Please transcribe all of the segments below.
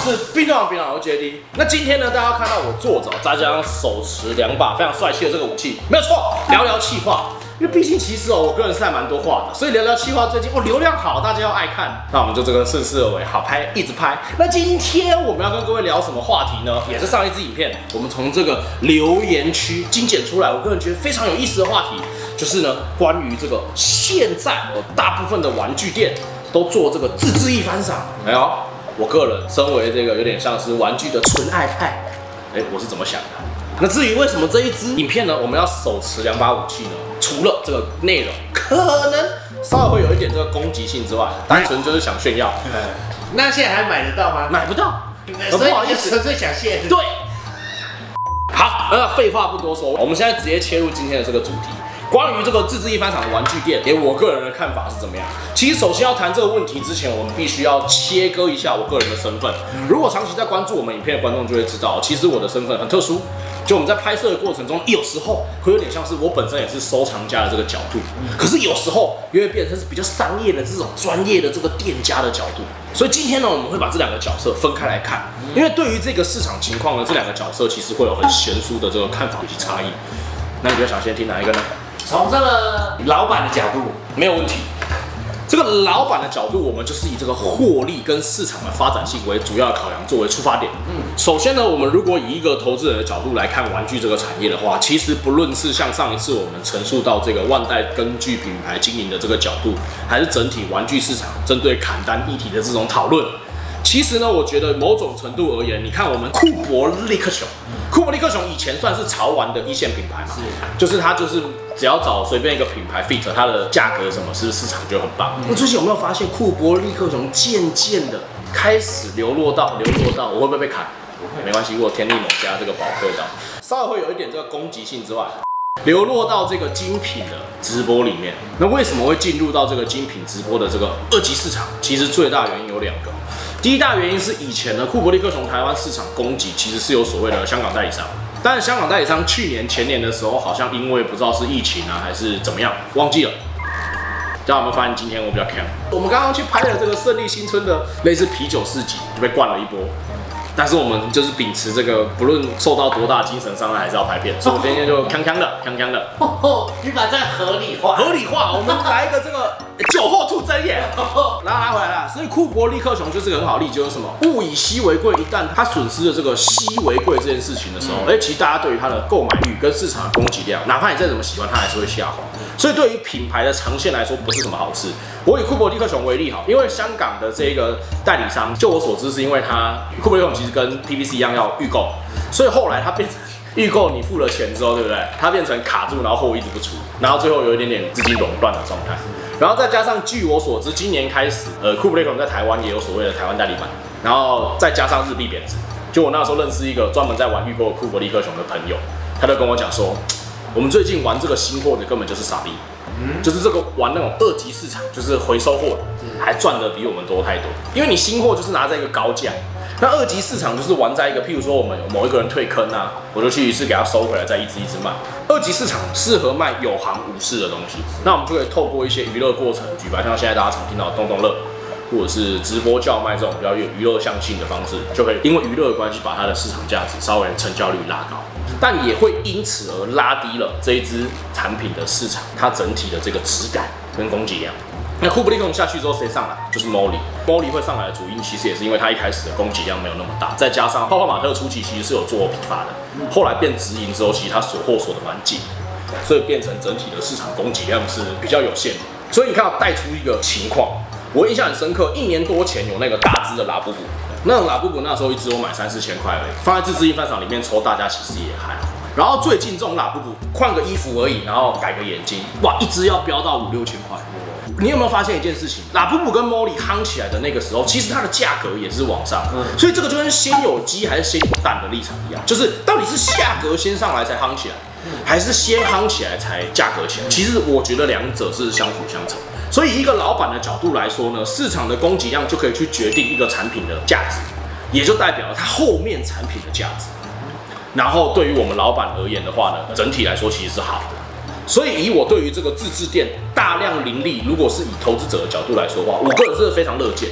是冰冻冰我 JD。那今天呢，大家看到我坐着，再加上手持2把非常帅气的这个武器，没有错，聊聊企划。因为毕竟其实我个人是还蛮多话的，所以聊聊企划最近流量好，大家要爱看，那我们就这个顺势而为，好拍一直拍。那今天我们要跟各位聊什么话题呢？也是上一支影片我们从这个留言区精简出来，我个人觉得非常有意思的话题，就是呢关于这个现在大部分的玩具店都做这个自制一番赏。哎呦，我个人身为这个有点像是玩具的纯爱派，我是怎么想的？那至于为什么这一支影片呢，我们要手持2把武器呢？除了这个内容可能稍微会有一点这个攻击性之外，单纯就是想炫耀。 那现在还买得到吗？ 买不到， 所以你纯粹想炫。 对。好，废话不多说，我们现在直接切入今天的这个主题。关于这个自制一番赏的玩具店，我个人的看法是怎么样？其实首先要谈这个问题之前，我们必须要切割一下我个人的身份。如果长期在关注我们影片的观众就会知道，其实我的身份很特殊。就我们在拍摄的过程中，有时候会有点像是我本身也是收藏家的这个角度，可是有时候又会变成是比较商业的这种专业的这个店家的角度。所以今天呢，我们会把这2个角色分开来看，因为对于这个市场情况呢，这2个角色其实会有很悬殊的这个看法以及差异。那你比较想先听哪一个呢？ 从这个老板的角度， 没有问题。这个老板的角度，我们就是以这个获利跟市场的发展性为主要的考量作为出发点。首先呢，我们如果以一个投资人的角度来看玩具这个产业的话，其实不论是像上一次我们陈述到这个万代根据品牌经营的这个角度，还是整体玩具市场针对砍单议题的这种讨论，其实呢，我觉得某种程度而言，你看我们库伯利克熊，库伯利克熊以前算是潮玩的一线品牌嘛，就是它就是只要找随便一个品牌 fit， 它的价格什么是市场就很棒。那最近有没有发现库伯利克熊渐渐的开始流落到，我会不会被砍？没关系，我天力猛加这个保克刀，稍微会有一点这个攻击性之外，流落到这个精品的直播里面。那为什么会进入到这个精品直播的这个2级市场？其实最大原因有2个。第一大原因是以前的库伯利克熊台湾市场供给其实是有所谓的香港代理商，但是香港代理商去年前年的时候，好像因为不知道是疫情啊还是怎么样，忘记了。大家有没有发现今天我比较强？我们刚刚去拍了这个胜利新村的类似啤酒市集，就被灌了一波。但是我们就是秉持这个，不论受到多大精神伤害，还是要拍片，所以我今天就锵锵的。 你把这合理化， 我们来一个这个酒后吐真言，拉回来了。所以库伯利克熊就是个很好例子，就是什么物以稀为贵，一旦它损失了这个稀为贵这件事情的时候，其实大家对于它的购买欲跟市场的供给量，哪怕你再怎么喜欢，它还是会下滑。所以对于品牌的长线来说，不是什么好事。我以库伯利克熊为例好，因为香港的这个代理商，就我所知是因为它库伯利克熊其实跟 PVC 一样要预购，所以后来它变成预购你付了钱之后，对不对？它变成卡住，然后货一直不出，然后最后有一点点资金垄断的状态。然后再加上据我所知，今年开始，库伯利克熊在台湾也有所谓的台湾代理版，然后再加上日币贬值。就我那时候认识一个专门在玩预购库伯利克熊的朋友，他就跟我讲说，我们最近玩这个新货的根本就是傻逼。就是这个玩那种2级市场，就是回收货的，还赚得比我们多太多。因为你新货就是拿在一个高价，那2级市场就是玩在一个，譬如说我们有某一个人退坑啊，我就去一次给他收回来，再一直卖。2级市场适合卖有行无市的东西，那我们就可以透过一些娱乐过程，举办像现在大家常听到的动动乐，或者是直播叫卖这种比较有娱乐向性的方式，就可以因为娱乐的关系，把它的市场价值稍微成交率拉高。但也会因此而拉低了这一支产品的市场，它整体的这个质感跟供给量。那库伯利克熊下去之后，谁上来？就是 Molly。Molly 会上来的主因，其实也是因为它一开始的供给量没有那么大，再加上泡泡玛特初期其实是有做批发的，后来变直营之后，其实它锁货锁的蛮紧，所以变成整体的市场供给量是比较有限的。所以你看到带出一个情况，我印象很深刻，1年多前有那个大只的拉布布。那种拉布布那时候一只我买3、4千块而已，放在自制一番赏里面抽，大家其实也还好。然后最近这种拉布布换个衣服而已，然后改个眼睛，哇，一只要飙到5、6千块。你有没有发现一件事情？拉布布跟 Molly 夯起来的那个时候，其实它的价格也是往上，所以这个就跟先有鸡还是先有蛋的立场一样，就是到底是价格先上来才夯起来，还是先夯起来才价格起来？其实我觉得2者是相辅相成。所以，一个老板的角度来说呢，市场的供给量就可以去决定一个产品的价值，也就代表了它后面产品的价值。然后，对于我们老板而言的话呢，整体来说其实是好的。所以，以我对于这个自制店大量林立，如果是以投资者的角度来说的话，我个人是非常乐见。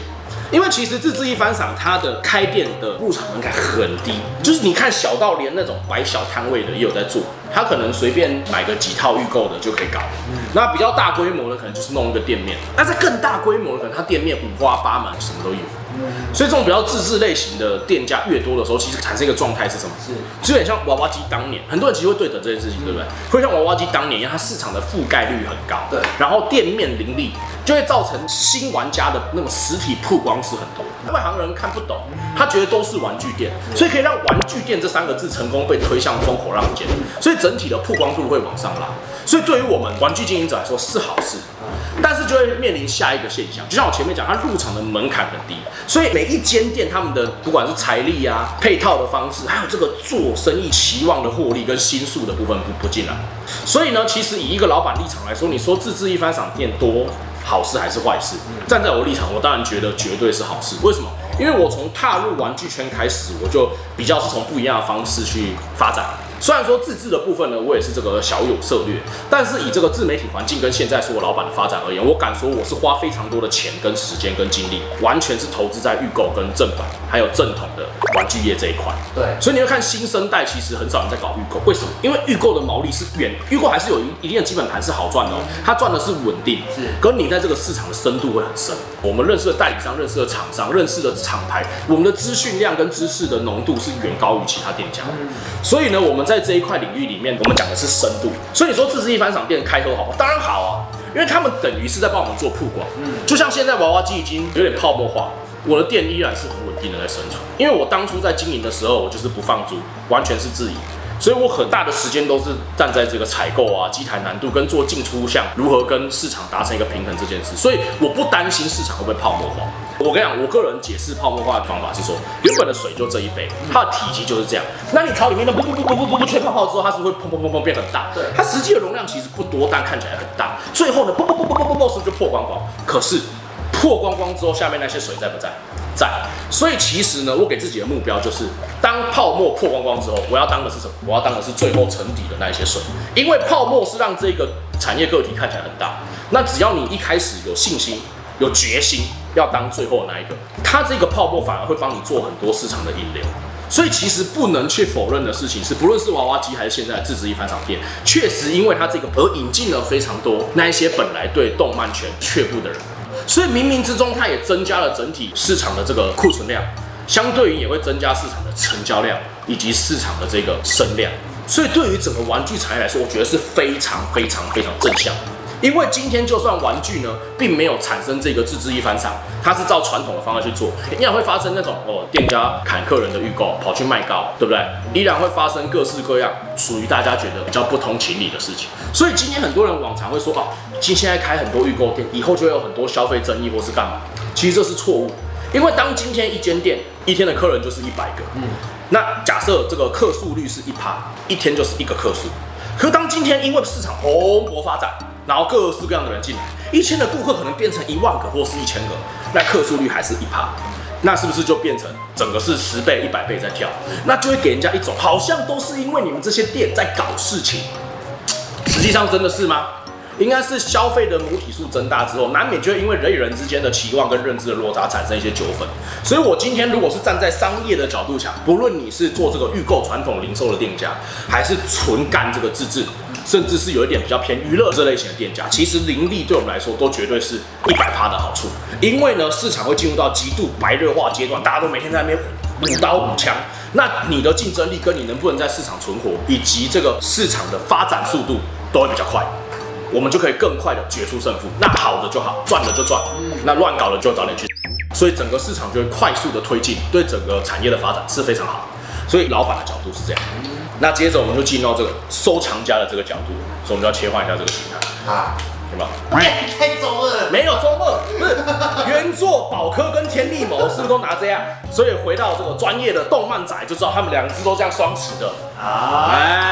因为其实自制一番赏它的开店的入场门槛很低，就是你看小到连那种摆小摊位的也有在做，他可能随便买个几套预购的就可以搞。那比较大规模的可能就是弄一个店面，那在更大规模的可能它店面五花八门，什么都有。所以这种比较自制类型的店家越多的时候，其实产生一个状态是什么？就有点像娃娃机当年，很多人其实会对等这件事情，对不对？会像娃娃机当年一样，它市场的覆盖率很高，对，然后店面林立，就会造成新玩家的那种实体曝光是很多。外行人看不懂，他觉得都是玩具店，所以可以让玩具店这3个字成功被推向风口浪尖，所以整体的曝光度会往上拉。所以对于我们玩具经营者来说是好事，但是就会面临下一个现象，就像我前面讲，它入场的门槛很低，所以每一间店他们的不管是财力啊、配套的方式，还有这个做生意期望的获利跟心术的部分不进来。所以呢，其实以一个老板立场来说，你说自制一番赏店多好事还是坏事？站在我的立场，我当然觉得绝对是好事。为什么？因为我从踏入玩具圈开始，我就比较是从不一样的方式去发展。虽然说自制的部分呢，我也是这个小有涉略，但是以这个自媒体环境跟现在所有老板的发展而言，我敢说我是花非常多的钱、跟时间、跟精力，完全是投资在预购跟正版还有正统的玩具业这一块。对，所以你会看新生代其实很少人在搞预购，为什么？因为预购的毛利是预购还是有一定的基本盘是好赚的哦，它赚的是稳定，跟你在这个市场的深度会很深。我们认识的代理商、认识的厂商、认识的厂牌，我们的资讯量跟知识的浓度是远高于其他店家的。所以呢，我们在这一块领域里面，我们讲的是深度。所以你说自制一番赏店开喝好不好？当然好啊，因为他们等于是在帮我们做曝光。就像现在娃娃机已经有点泡沫化，我的店依然是很稳定的在生存。因为我当初在经营的时候，我就是不放租，完全是自营。所以我很大的时间都是站在这个采购啊、机台难度跟做进出项如何跟市场达成一个平衡这件事，所以我不担心市场会不会泡沫化。我跟你讲，我个人解释泡沫化的方法是说，原本的水就这一杯，它的体积就是这样。那你朝里面的不吹泡泡之后，它是会砰变很大。对，它实际的容量其实不多，但看起来很大。最后呢，是不是就破光光？可是破光光之后，下面那些水在不在？在。所以其实呢，我给自己的目标就是，当泡沫破光光之后，我要当的是什么？我要当的是最后沉底的那一些水，因为泡沫是让这个产业个体看起来很大。那只要你一开始有信心、有决心，要当最后的那一个，它这个泡沫反而会帮你做很多市场的引流。所以其实不能去否认的事情是，不论是娃娃机还是现在的自制一番赏店，确实因为它这个而引进了非常多那一些本来对动漫圈却步的人。所以冥冥之中，它也增加了整体市场的这个库存量，相对于也会增加市场的成交量以及市场的这个声量。所以对于整个玩具产业来说，我觉得是非常正向的。因为今天就算玩具呢，并没有产生这个自制一番赏，它是照传统的方式去做，依然会发生那种店家砍客人的预购，跑去卖高，对不对？依然会发生各式各样属于大家觉得比较不通情理的事情。所以今天很多人往常会说现在开很多预购店，以后就会有很多消费争议或是干嘛？其实这是错误，因为当今天一间店一天的客人就是100个，那假设这个客数率是1%，一天就是1个客数。可当今天因为市场蓬勃发展，然后各式各样的人进来，1000的顾客可能变成1万个或是1000个，那客数率还是1%，那是不是就变成整个是10倍、100倍在跳？那就会给人家一种好像都是因为你们这些店在搞事情，实际上真的是吗？应该是消费的母体数增大之后，难免就会因为人与人之间的期望跟认知的落差产生一些纠纷。所以我今天如果是站在商业的角度讲，不论你是做这个预购传统零售的店家，还是纯干这个自制，甚至是有一点比较偏娱乐这类型的店家，其实盈利对我们来说都绝对是100%的好处。因为呢，市场会进入到极度白热化阶段，大家都每天在那边舞刀舞枪，那你的竞争力跟你能不能在市场存活，以及这个市场的发展速度都会比较快。我们就可以更快的决出胜负。那好的就好，赚的就赚，那乱搞的就早点去。所以整个市场就会快速的推进，对整个产业的发展是非常好。所以老板的角度是这样。那接着我们就进到这个收藏家的这个角度，所以我们就要切换一下这个形态啊，有没有？ 太中二， 没有中二，不是原作宝科跟天地谋是不是都拿这样？所以回到这个专业的动漫仔就知道他们2只都这样双持的啊。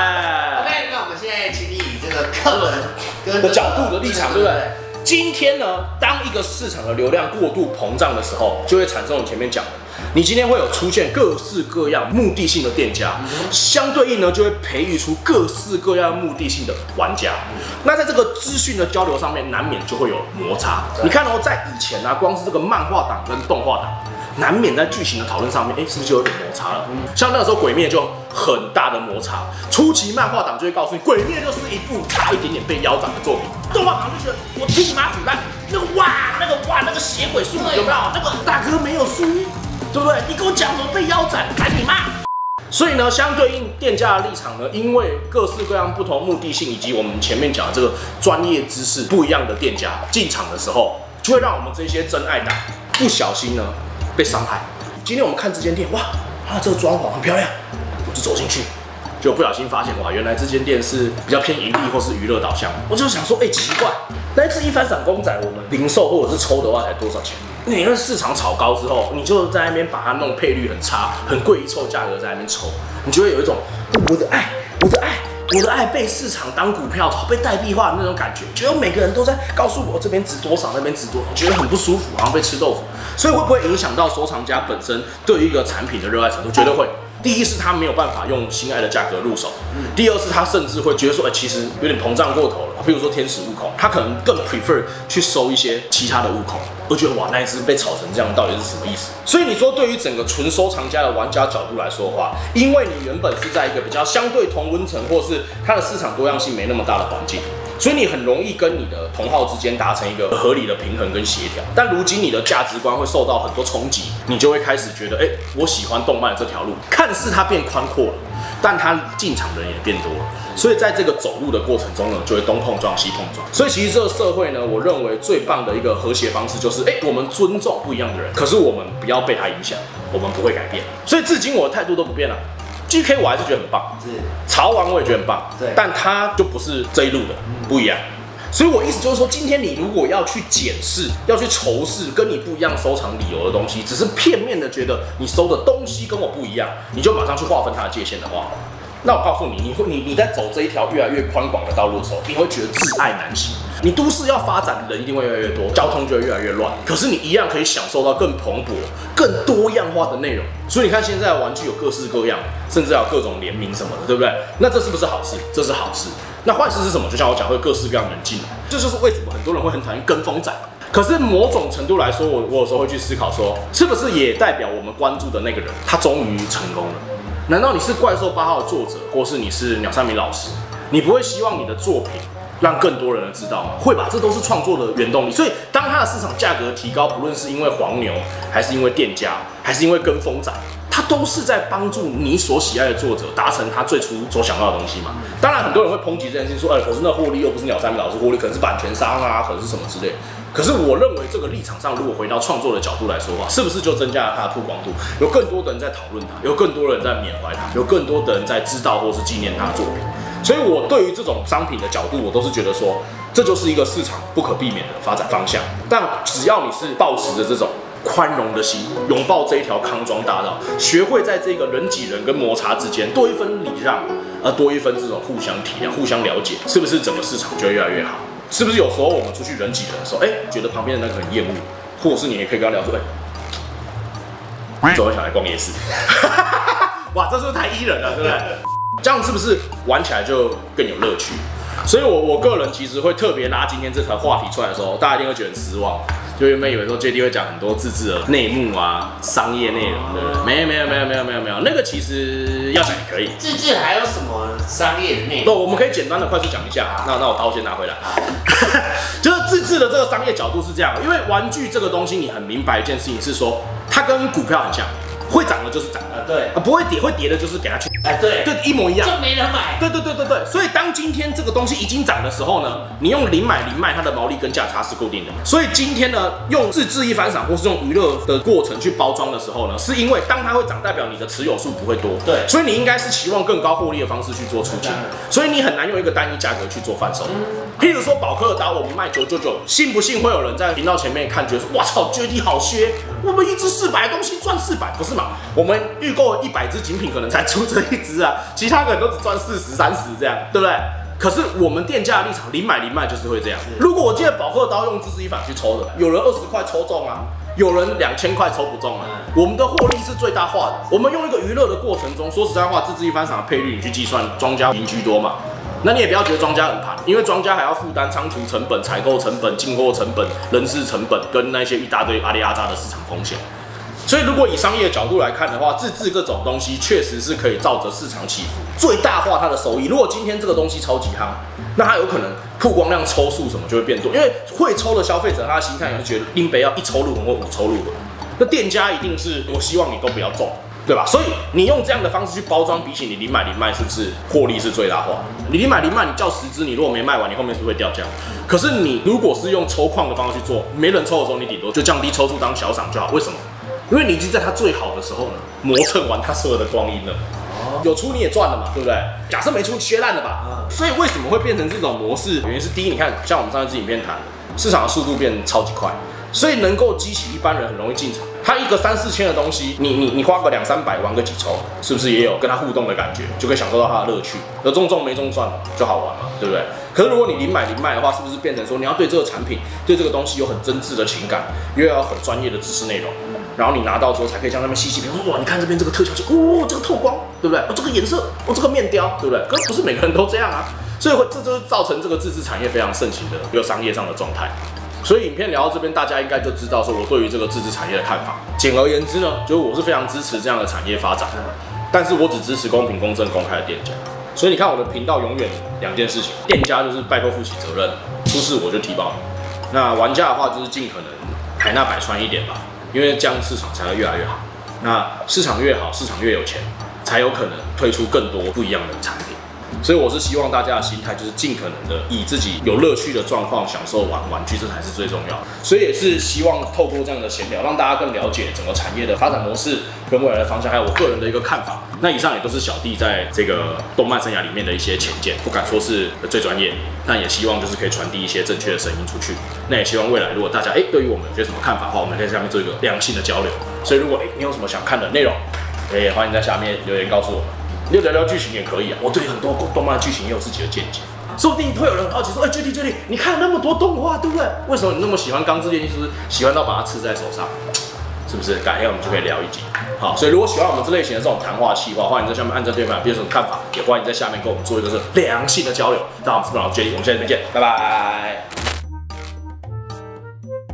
OK， 那我们现在请你以这个客人跟的角度的立场，对不对？今天呢，当一个市场的流量过度膨胀的时候，就会产生我们前面讲的， 你今天会有出现各式各样目的性的店家，相对应呢就会培育出各式各样目的性的玩家。那在这个资讯的交流上面，难免就会有摩擦。你看哦，在以前啊，光是这个漫画党跟动画党，难免在剧情的讨论上面，是不是就有点摩擦了？像那个时候《鬼灭》就很大的摩擦。初期漫画党就会告诉你，《鬼灭》就是一部差一点点被腰斩的作品。动画党就觉得我替你妈腐烂，那个血鬼术有没有？那个大哥没有输，对不对？你跟我讲什么被腰斩，赶你妈！所以呢，相对应店家的立场呢，因为各式各样不同目的性，以及我们前面讲的这个专业知识不一样的店家进场的时候，就会让我们这些真爱党不小心呢被伤害。今天我们看这间店，哇，它这个装潢很漂亮，我就走进去，就不小心发现，哇，原来这间店是比较偏盈利或是娱乐导向。我就想说，奇怪，那一只一番赏公仔，我们零售或者是抽的话才多少钱？你看市场炒高之后，你就在那边把它弄配率很差、很贵一凑价格在那边抽，你就会有一种我的爱被市场当股票被代币化的那种感觉，觉得每个人都在告诉我这边值多少，那边值多少，觉得很不舒服，好像被吃豆腐。所以会不会影响到收藏家本身对于一个产品的热爱程度？绝对会。第一是他没有办法用心爱的价格入手，第二是他甚至会觉得说，其实有点膨胀过头了。比如说天使悟空，他可能更 prefer 去收一些其他的悟空，我觉得哇，那一只被炒成这样，到底是什么意思？所以你说对于整个纯收藏家的玩家角度来说的话，因为你原本是在一个比较相对同温层，或是它的市场多样性没那么大的环境，所以你很容易跟你的同好之间达成一个合理的平衡跟协调。但如今你的价值观会受到很多冲击，你就会开始觉得，我喜欢动漫这条路，看似它变宽阔了，但它进场的人也变多了。所以在这个走路的过程中呢，就会东碰撞西碰撞。所以其实这个社会呢，我认为最棒的一个和谐方式就是，我们尊重不一样的人，可是我们不要被他影响，我们不会改变。所以至今我的态度都不变了。GK 我还是觉得很棒，潮玩我也觉得很棒，但他就不是这一路的，不一样。所以我意思就是说，今天你如果要去检视、要去筹视跟你不一样收藏理由的东西，只是片面的觉得你收的东西跟我不一样，你就马上去划分它的界限的话，那我告诉你，你在走这一条越来越宽广的道路的时候，你会觉得挚爱难行。你都市要发展，人一定会越来越多，交通就会越来越乱。可是你一样可以享受到更蓬勃、更多样化的内容。所以你看，现在的玩具有各式各样，甚至还有各种联名什么的，对不对？那这是不是好事？这是好事。那坏事是什么？就像我讲，会各式各样的人进来。这就是为什么很多人会很讨厌跟风仔。可是某种程度来说，我有时候会去思考说，是不是也代表我们关注的那个人，他终于成功了？难道你是怪兽8号的作者，或是你是鸟山明老师？你不会希望你的作品让更多人知道吗？会吧，这都是创作的原动力。所以，当它的市场价格提高，不论是因为黄牛，还是因为店家，还是因为跟风仔，它都是在帮助你所喜爱的作者达成他最初所想到的东西嘛。当然，很多人会抨击这件事情，说，可是那获利又不是鸟山明老师获利，可能是版权商啊，可能是什么之类。可是我认为这个立场上，如果回到创作的角度来说的话，是不是就增加了它的曝光度？有更多的人在讨论它，有更多人在缅怀它，有更多的人在知道或是纪念它的作品。所以我对于这种商品的角度，我都是觉得说，这就是一个市场不可避免的发展方向。但只要你是抱持着这种宽容的心，拥抱这一条康庄大道，学会在这个人挤人跟摩擦之间多一分礼让，而多一分这种互相体谅、互相了解，是不是整个市场就会越来越好？是不是有时候我们出去人挤人的时候，觉得旁边的那个很厌恶，或者是你也可以跟他聊说，走一起来逛夜市，哇，这是不是太依人了，对不对？这样是不是玩起来就更有乐趣？所以我个人其实会特别拉今天这条话题出来的时候，大家一定会觉得很失望。就原本以为说 JD 会讲很多自制的内幕啊、商业内容，对不对？没有，那个其实要讲也可以。 自制还有什么商业的内容？ 不，我们可以简单的快速讲一下。那我刀先拿回来。就是自制的这个商业角度是这样，因为玩具这个东西，你很明白一件事情是说，它跟股票很像。会涨的就是涨， 对， 不会跌，会跌的就是给它去， 对， 一模一样， 就没人买， 对，所以当今天这个东西已经涨的时候呢，你用零买零卖，它的毛利跟价差是固定的。所以今天呢，用自制一番赏或是用娱乐的过程去包装的时候呢，是因为当它会涨，代表你的持有数不会多， 对， 所以你应该是期望更高获利的方式去做出清，所以你很难用一个单一价格去做贩售。譬如说宝克的刀，我们卖999，信不信会有人在频道前面看，觉得说，哇操，JD好削，我们一只400的东西赚400，不是嘛？我们预购100只精品，可能才出这一只啊，其他人都只赚40、30这样，对不对？可是我们店家的立场，零买零卖就是会这样。如果我今天宝克刀用自制一反去抽的，有人20块抽中啊， 有人2000块抽不中了，我们的获利是最大化的。我们用一个娱乐的过程中，说实在话，自制一番赏的配率你去计算，庄家赢居多嘛。那你也不要觉得庄家很盘，因为庄家还要负担仓储成本、采购成本、进货成本、人事成本，跟那些一大堆阿里阿扎的市场风险。所以，如果以商业角度来看的话，自制这种东西确实是可以照着市场起伏，最大化它的收益。如果今天这个东西超级夯，那它有可能曝光量、抽数什么就会变多，因为会抽的消费者他的心态也会觉得林北要1抽入轮或5抽入轮，那店家一定是我希望你都不要中。对吧？所以你用这样的方式去包装，比起你零买零卖，是不是获利是最大化？你零买零卖，你叫10支，你如果没卖完，你后面是不是会掉价？可是你如果是用抽矿的方式去做，没人抽的时候，你顶多就降低抽数当小赏就好。为什么？因为你已经在它最好的时候呢，磨蹭完它所有的光阴了。有出你也赚了嘛，对不对？假设没出，削烂了吧？所以为什么会变成这种模式？原因是第一，你看，像我们上一支影片谈，市场的速度变超级快，所以能够激起一般人很容易进场。他一个3、4千的东西，你花个200、300玩个几抽，是不是也有跟他互动的感觉，就可以享受到他的乐趣？有中没中赚就好玩嘛，对不对？可是如果你零买零卖的话，是不是变成说你要对这个产品、对这个东西有很真挚的情感，又要很专业的知识内容，然后你拿到之后才可以将它们细细品。哇，你看这边这个特效就，哦，这个透光，对不对？哦，这个颜色，哦，这个面雕，对不对？可是不是每个人都这样啊，所以这就是造成这个自制产业非常盛行的一个商业上的状态。所以影片聊到这边，大家应该就知道说我对于这个自制产业的看法。简而言之呢，就是我是非常支持这样的产业发展，但是我只支持公平、公正、公开的店家。所以你看我的频道永远2件事情：店家就是拜托负起责任，出事我就提报你；那玩家的话就是尽可能海纳百川一点吧，因为这样市场才会越来越好。那市场越好，市场越有钱，才有可能推出更多不一样的产品。所以我是希望大家的心态就是尽可能的以自己有乐趣的状况享受玩具，这才是最重要的。所以也是希望透过这样的闲聊，让大家更了解整个产业的发展模式跟未来的方向，还有我个人的一个看法。那以上也都是小弟在这个动漫生涯里面的一些浅见，不敢说是最专业，但也希望就是可以传递一些正确的声音出去。那也希望未来如果大家对于我们有些什么看法的话，我们可以在下面做一个良性的交流。所以如果你有什么想看的内容，也欢迎在下面留言告诉我们。你就聊聊剧情也可以啊，我对很多动漫剧情也有自己的见解，说不定会有人很好奇说，JD，你看了那么多动画，对不对？为什么你那么喜欢《钢之炼金术师》，喜欢到把它刺在手上？是不是？改天我们就可以聊一集。好，所以如果喜欢我们这类型的这种谈话企划，欢迎在下面按赞对方有什么看法，也欢迎在下面跟我们做一个良性的交流。那我们是不老 JD，我们下次再见，拜拜。